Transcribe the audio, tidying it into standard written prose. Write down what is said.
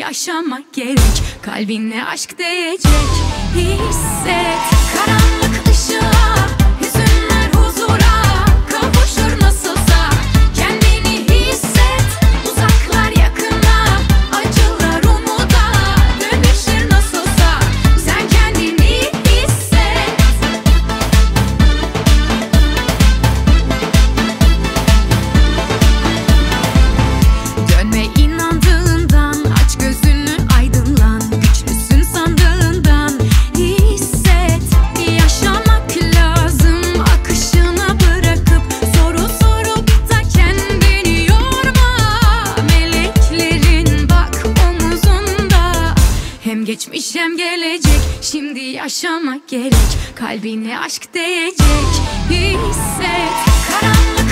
yaşamak gerek. Kalbine aşk değecek. Hisset, karanlık ışığa, hüzünler huzura kavuşur nasılsa. Kendini hisset, uzaklar yakına, acılar umuda dönüşür nasılsa. Sen kendini hisset. Dönme inandığından, aç gözünü aydınlan. Güçlüsün sandığından hisset. Yaşamak lazım akışına bırakıp, soru sorup da kendini yorma. Meleklerin bak omuzunda, hem geçmiş hem gelecek. Şimdi yaşamak gerek. Kalbine aşk değecek. Hisset, karanlık